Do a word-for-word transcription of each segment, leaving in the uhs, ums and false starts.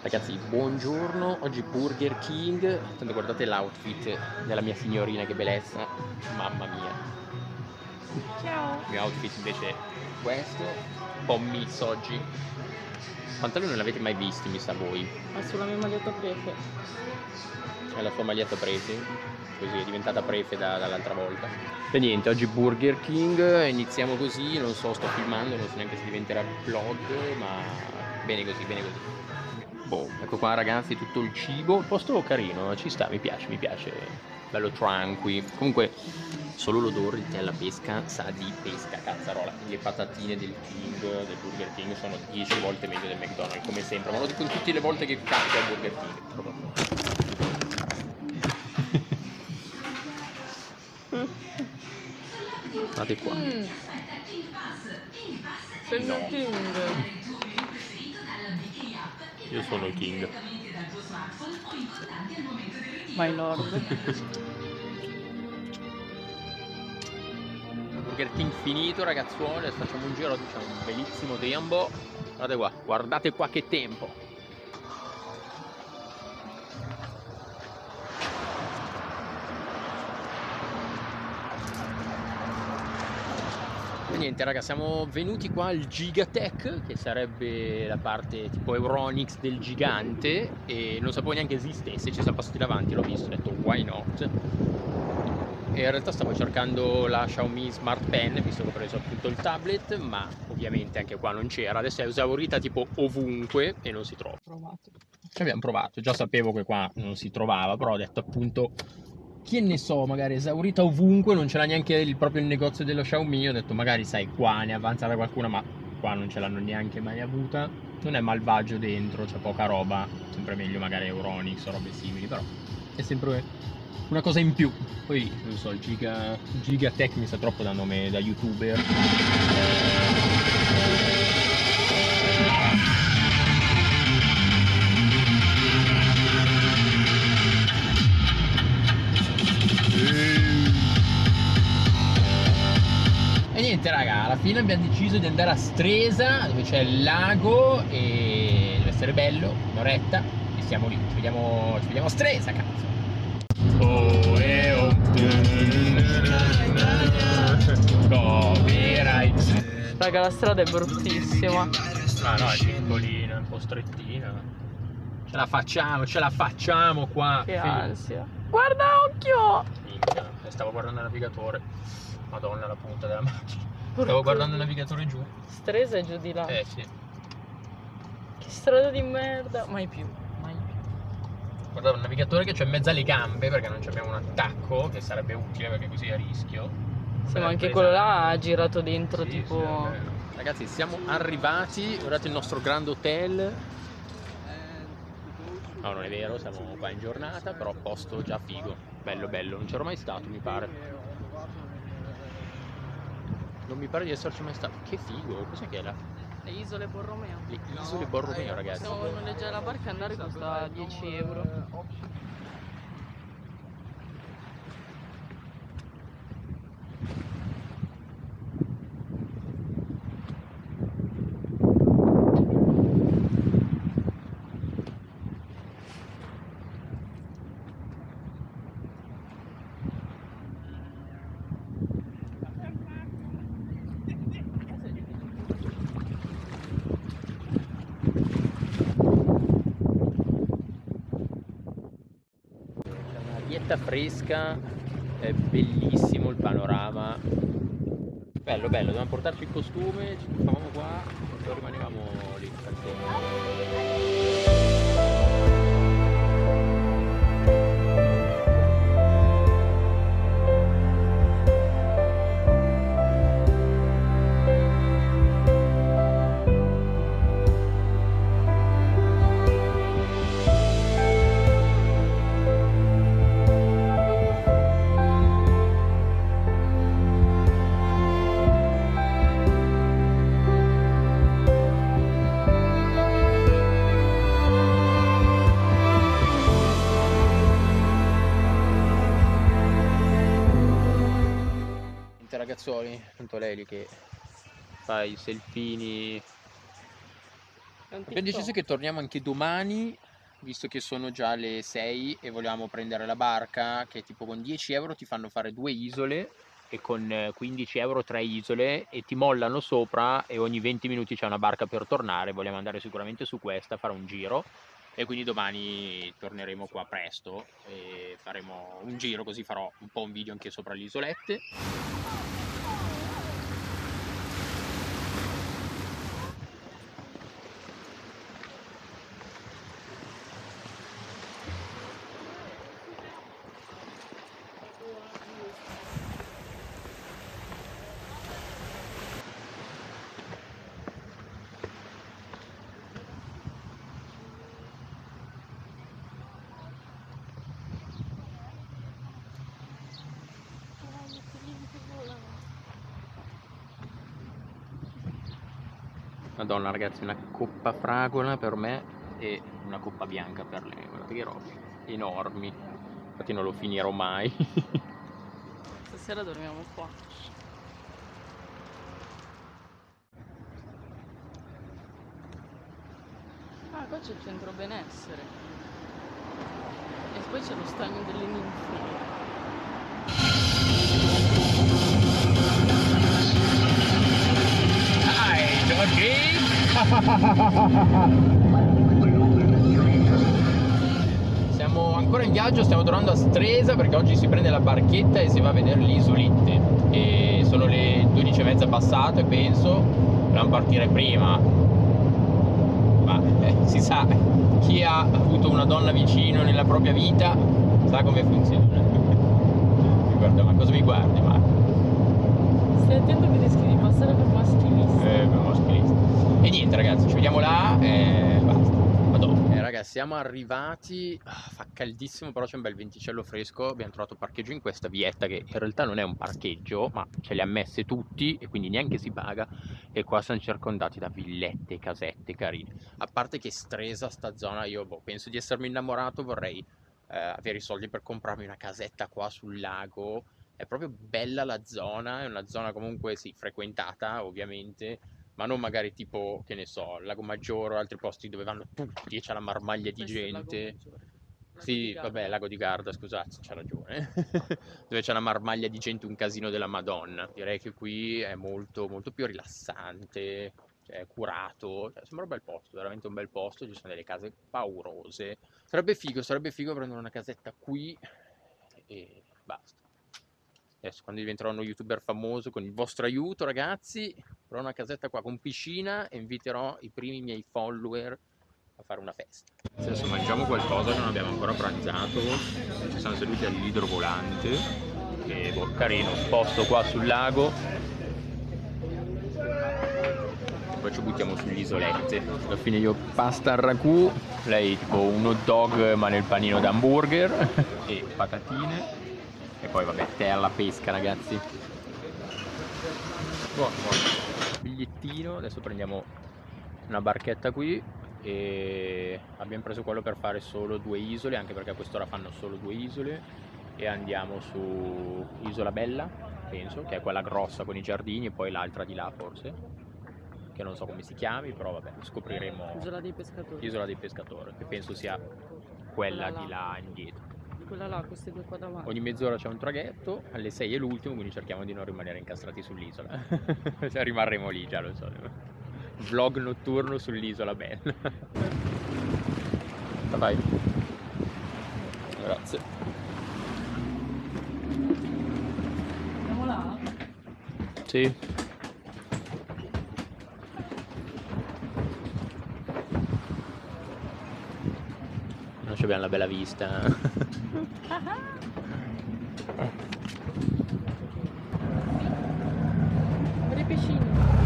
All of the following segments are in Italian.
Ragazzi, buongiorno, oggi Burger King. Tanto guardate l'outfit della mia signorina, che bellezza. Mamma mia. Ciao. Il mio outfit invece è questo, un po' mix oggi. Pantaloni non l'avete mai visti, mi sa voi. È sulla mia maglietta prefe. È la sua maglietta prefe, così è diventata prefe da, dall'altra volta. E niente, oggi Burger King, iniziamo così, non so, sto filmando, non so neanche se diventerà vlog, ma bene così, bene così. Boh, ecco qua ragazzi tutto il cibo, il posto carino, ci sta, mi piace, mi piace, bello tranqui. Comunque solo l'odore di te alla pesca sa di pesca, cazzarola. Le patatine del King, del Burger King sono dieci volte meglio del McDonald's, come sempre, ma lo dico in tutte le volte che capita al Burger King. Guardate qua. Mm. Sei No. il King. Io sono il King. My lord. Burger King finito ragazzuoli, adesso facciamo un giro, c'è un bellissimo tempo. Guardate qua, guardate qua che tempo. E niente raga, siamo venuti qua al Gigatech, che sarebbe la parte tipo Euronics del gigante, e non sapevo neanche esistesse, ci siamo passati davanti, l'ho visto, ho detto why not. E in realtà stavo cercando la Xiaomi Smart Pen, visto che ho preso appunto il tablet, ma ovviamente anche qua non c'era. Adesso è esaurita tipo ovunque e non si trova. Provato. Ci abbiamo provato, già sapevo che qua non si trovava, però ho detto appunto, che ne so, magari esaurita ovunque, non ce l'ha neanche il, proprio il negozio dello Xiaomi. Ho detto magari sai qua ne avanzava qualcuna, ma qua non ce l'hanno neanche mai avuta. Non è malvagio dentro, c'è poca roba, sempre meglio magari Euronics o robe simili, però è sempre una cosa in più. Poi non so, il Giga, Gigatech mi sa troppo da nome da youtuber. E niente raga, alla fine abbiamo deciso di andare a Stresa, dove c'è il lago e deve essere bello, un'oretta, e siamo lì, ci vediamo, ci vediamo a Stresa, cazzo. Oh, eh, oh. Copyright. Raga, la strada è bruttissima. Ah no, è piccolina, un po' strettina. Ce la facciamo, ce la facciamo qua. Che Sì. ansia. Guarda, occhio! Minchia, stavo guardando il navigatore. Madonna, la punta della macchina. Stavo guardando il navigatore giù. Stresa è giù di là. Eh sì. Che strada di merda. Mai più, mai più. Guardavo il navigatore che c'è in mezzo alle gambe, perché non abbiamo un attacco, che sarebbe utile perché così è a rischio. Sì, ma anche quello là ha girato dentro Sì, tipo... sì, vabbè. Ragazzi, siamo arrivati, guardate il nostro grande hotel. No, non è vero, siamo qua in giornata, però posto già figo. Bello, bello, non c'ero mai stato, mi pare. Non mi pare di esserci mai stato. Che figo, cos'è che è là? Le isole Borromeo. Le isole Borromeo, ragazzi. Possiamo noleggiare la barca e andare, costa dieci euro. Arietta fresca, è bellissimo il panorama. Bello, bello, dobbiamo portarci il costume, ci stavamo qua e poi rimanevamo lì. Ragazzuoli, tanto lei lì che fa i selfini Abbiamo deciso che torniamo anche domani, visto che sono già le sei e vogliamo prendere la barca, che tipo con dieci euro ti fanno fare due isole e con quindici euro tre isole e ti mollano sopra e ogni venti minuti c'è una barca per tornare. Vogliamo andare sicuramente su questa, fare un giro e quindi domani torneremo qua presto e faremo un giro, così farò un po' un video anche sopra le isolette. Madonna ragazzi, una coppa fragola per me e una coppa bianca per lei, guardate che robe enormi, infatti non lo finirò mai. Stasera dormiamo qua. Ah, qua c'è il centro benessere e poi c'è lo stagno delle ninfe. Siamo ancora in viaggio, stiamo tornando a Stresa perché oggi si prende la barchetta e si va a vedere le isolette e sono le dodici e mezza passate penso, dobbiamo partire prima, ma eh, si sa, chi ha avuto una donna vicino nella propria vita sa come funziona. Guarda, ma cosa mi guardi Marco? Stai attento che rischi di passare per maschilista. Eh, per maschilista. E niente ragazzi, ci vediamo là e basta. A dopo. Eh ragazzi, siamo arrivati, ah, fa caldissimo però c'è un bel venticello fresco, abbiamo trovato parcheggio in questa vietta che in realtà non è un parcheggio, ma ce le ha messe tutti e quindi neanche si paga e qua siamo circondati da villette, casette carine. A parte che Stresa sta zona, io boh, penso di essermi innamorato, vorrei eh, avere i soldi per comprarmi una casetta qua sul lago. È proprio bella la zona, è una zona comunque sì, frequentata ovviamente, ma non magari tipo, che ne so, Lago Maggiore o altri posti dove vanno tutti e c'è la marmaglia di Questo è il Lago gente. Maggiore. Lago Sì, di Garda. vabbè, Lago di Garda, scusate, c'ha ragione. Dove c'è una marmaglia di gente, un casino della Madonna. Direi che qui è molto, molto più rilassante, cioè curato, cioè, sembra un bel posto, veramente un bel posto, ci sono delle case paurose. Sarebbe figo, sarebbe figo prendere una casetta qui e basta. Adesso quando diventerò uno youtuber famoso con il vostro aiuto ragazzi, avrò una casetta qua con piscina e inviterò i primi miei follower a fare una festa. Adesso mangiamo qualcosa che non abbiamo ancora pranzato, ci siamo seduti all'idrovolante e boh, carino, un posto qua sul lago. Poi ci buttiamo sulle isolette. Alla fine io pasta al ragù, lei tipo un hot dog ma nel panino d'hamburger e patatine. E poi vabbè, tè alla pesca ragazzi. Buono, buono. Bigliettino, adesso prendiamo una barchetta qui e abbiamo preso quello per fare solo due isole, anche perché a quest'ora fanno solo due isole e andiamo su Isola Bella, penso, che è quella grossa con i giardini e poi l'altra di là forse, che non so come si chiami, però vabbè, scopriremo. Isola dei pescatori. Isola dei pescatori, che penso sia quella, quella di là indietro. Quella là, queste due qua davanti. Ogni mezz'ora c'è un traghetto, alle sei è l'ultimo, quindi cerchiamo di non rimanere incastrati sull'isola. Cioè, rimarremo lì, già lo so. Vlog notturno sull'isola bella. Vai. Grazie. Andiamo là? Sì. Non ci abbiamo la bella vista. Per i pescini.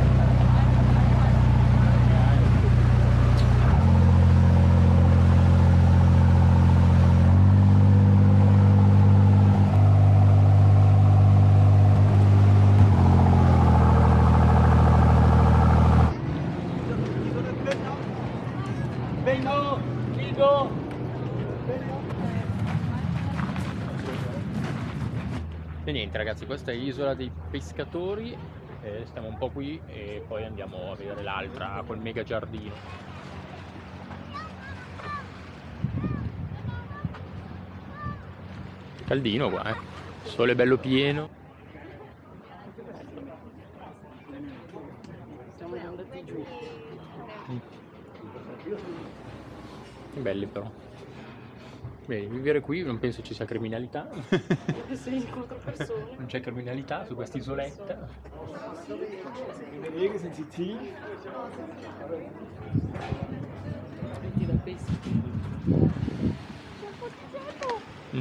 Vengo, Ligo. E niente ragazzi, questa è l'isola dei pescatori, eh, stiamo un po' qui e poi andiamo a vedere l'altra col mega giardino. Caldino qua, eh. Il sole è bello pieno. Siamo andati giù. Che belli però. Bene, vivere qui non penso ci sia criminalità. Sei quattro persone. Non c'è criminalità su questa isoletta. Wegen sind sie tief. Metti da pesca. Mm.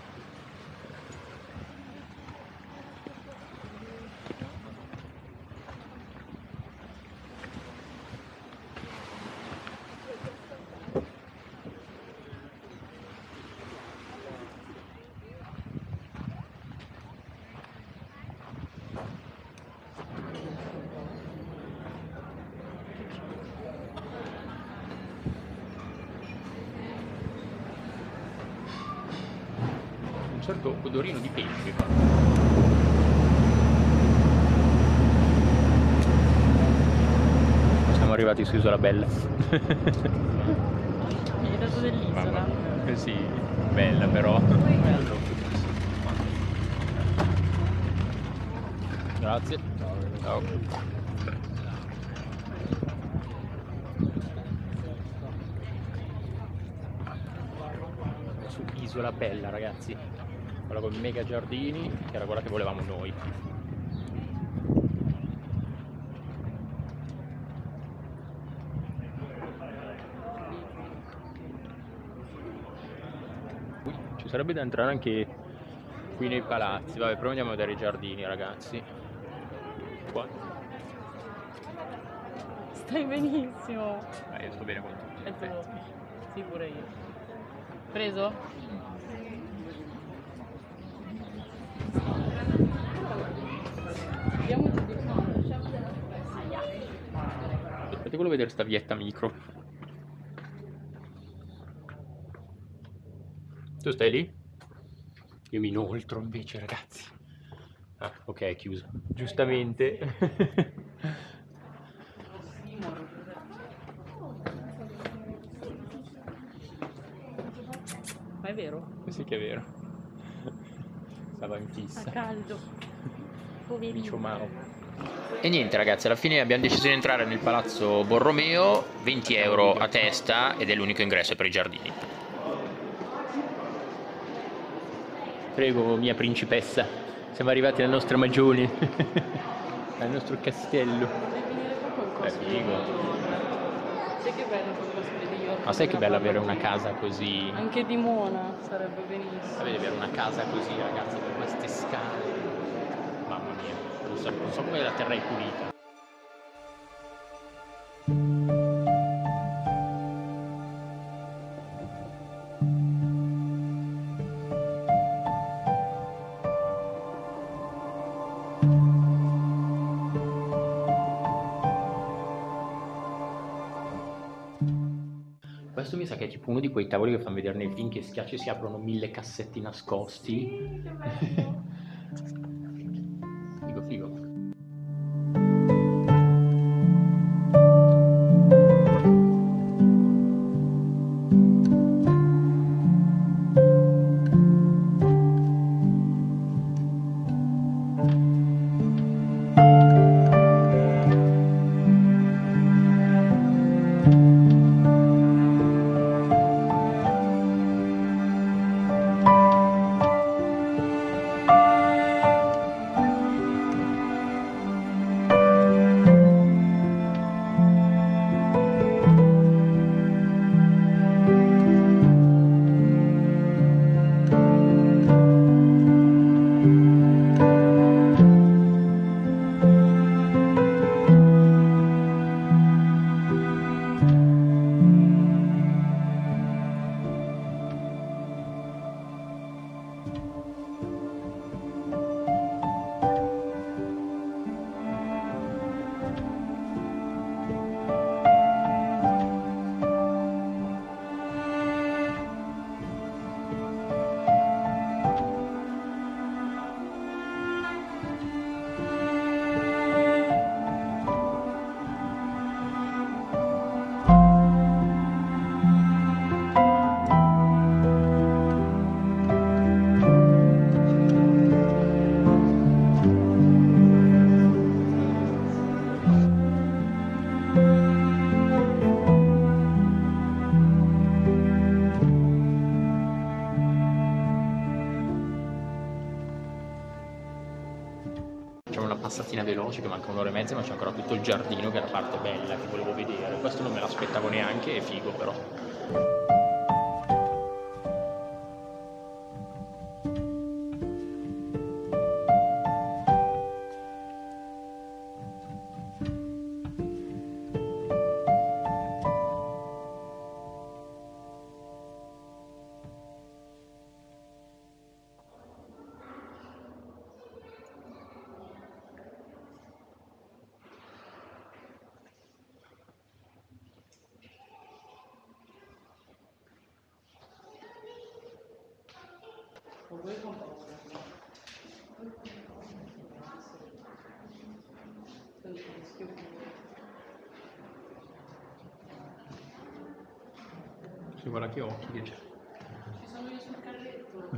Un certo odorino di pesce qua. Siamo arrivati su Isola Bella. Mi hai dato dell'isola. Mamma mia. Eh sì, bella però. Bello. Grazie. Ciao. Su Isola Bella, ragazzi. Quella con mega giardini, che era quella che volevamo noi. Ui, ci sarebbe da entrare anche qui nei palazzi. Vabbè, però andiamo a vedere i giardini, ragazzi. Qua. Stai benissimo. Eh, io sto bene con tutti. È perfetto. tuo. Sì, pure io. Preso? Andiamo giù di qua. Aspetta, volevo vedere sta vietta micro. Tu stai lì? Io mi inoltro invece, ragazzi. Ah, ok, è chiuso. Giustamente. Ma è vero? Sì che è vero. Stava in Fa fissa. caldo. Poverino. Dicio Mao. E niente ragazzi, alla fine abbiamo deciso di entrare nel palazzo Borromeo, venti euro a testa ed è l'unico ingresso per i giardini. Prego, mia principessa, siamo arrivati alla nostra magione, al nostro castello. Devi venire qua col Beh, cosplay. figo. Sai che bello col cosplay di York? Ma sai che bello avere una casa così? Anche di Mona sarebbe benissimo. Avete avere una casa così ragazzi, con queste scale. Mamma mia, non so, non so come la terrei pulita. Questo mi sa che è tipo uno di quei tavoli che fanno vedere nei film che schiacci e si aprono mille cassetti nascosti. Figo figo. passatina veloce che manca un'ora e mezza, ma c'è ancora tutto il giardino che è la parte bella che volevo vedere. Questo non me l'aspettavo neanche, è figo però. Sì, guarda che occhi che c'è. Ci sono io sul carretto.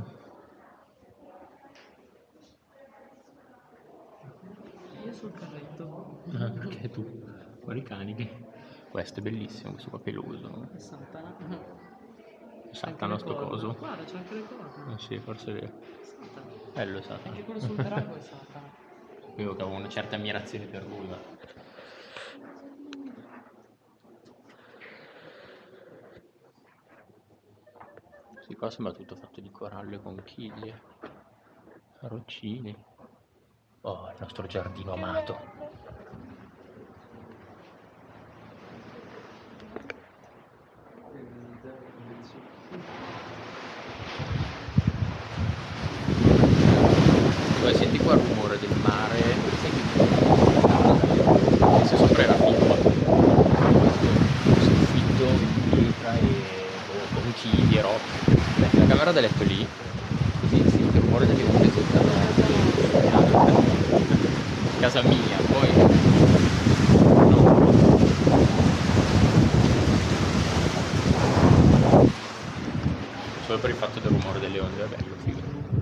Io sul carretto. Ah, perché tu? Guarda i cani che... Questo è bellissimo, questo qua peloso. Saltano. Saltano sto coso. Guarda, c'è anche le corde. Eh sì, forse è vero. Saltano. Bello Satana. Anche quello sul drago è saltano. Io che avevo una certa ammirazione per lui, ma... Sì, qua sembra tutto fatto di corallo e conchiglie, roccini. Oh, il nostro giardino amato. Poi senti qua il rumore del mare, senti se sopra era figo, soffitto, pietra e boh, conchiglie e roba. La camera da letto lì, così senti il rumore delle onde sotto casa mia, poi no. Solo per il fatto del rumore delle onde è bello, figo.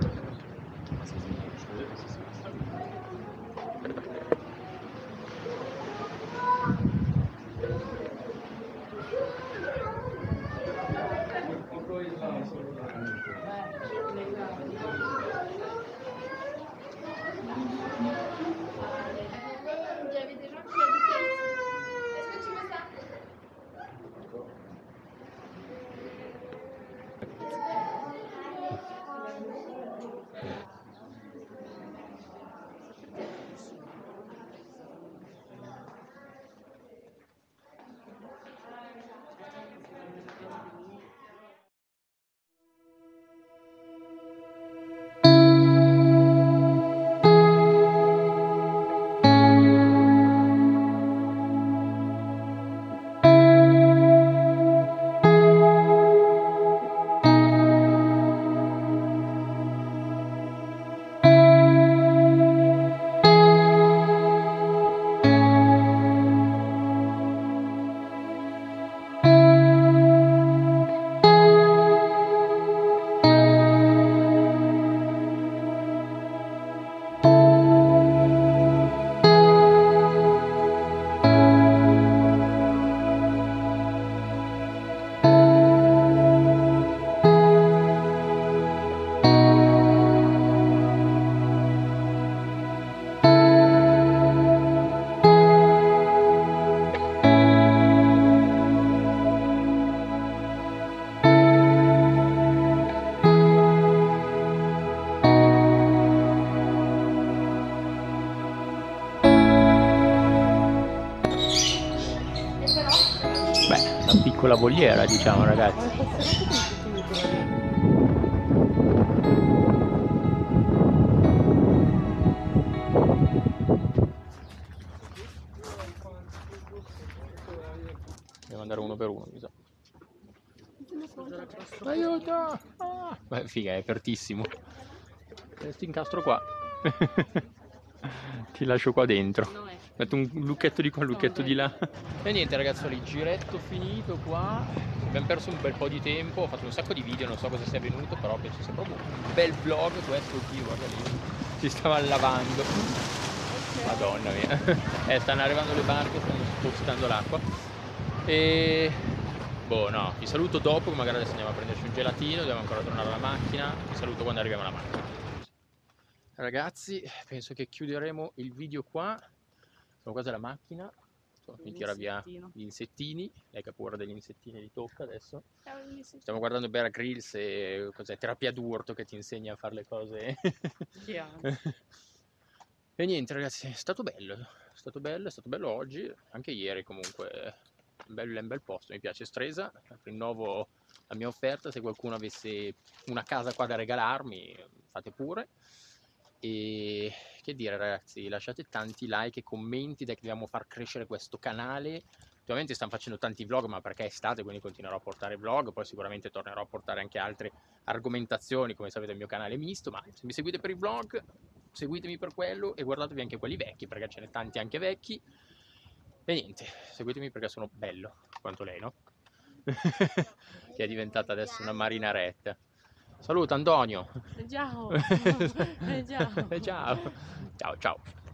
Piccola voliera, diciamo, ragazzi. Devo andare uno per uno, mi sa. Aiuto! Ah! Beh, figa, è apertissimo. Ti incastro qua. Ti lascio qua dentro. Metto un lucchetto di qua, un lucchetto di là. E niente ragazzoli, giretto finito qua. Abbiamo perso un bel po' di tempo, ho fatto un sacco di video, non so cosa sia venuto, però penso sia proprio un bel vlog questo qui, guarda lì. Si stava lavando. Madonna mia. Eh, stanno arrivando le barche, stanno spostando l'acqua. E... boh, no, vi saluto dopo, magari adesso andiamo a prenderci un gelatino, dobbiamo ancora tornare alla macchina. Vi saluto quando arriviamo alla macchina. ragazzi, penso che chiuderemo il video qua. Sono quasi alla macchina, mi tira via gli insettini, lei che ha paura degli insettini li tocca adesso. Stiamo guardando Bear Grylls e cos'è? Terapia d'urto che ti insegna a fare le cose. E niente ragazzi, è stato bello, è stato bello, è stato bello oggi, anche ieri comunque, è un bel, è un bel posto, mi piace Stresa, rinnovo la mia offerta, se qualcuno avesse una casa qua da regalarmi, fate pure. E che dire ragazzi, lasciate tanti like e commenti, dai che dobbiamo far crescere questo canale. Ultimamente stanno facendo tanti vlog, ma perché è estate, quindi continuerò a portare vlog, poi sicuramente tornerò a portare anche altre argomentazioni, come sapete il mio canale è misto, ma se mi seguite per i vlog, seguitemi per quello e guardatevi anche quelli vecchi, perché ce ne tanti anche vecchi. E niente, seguitemi perché sono bello, quanto lei, no? Che è diventata adesso una marinaretta. Saluta Antonio. Ciao. Ciao. Ciao. Ciao, ciao.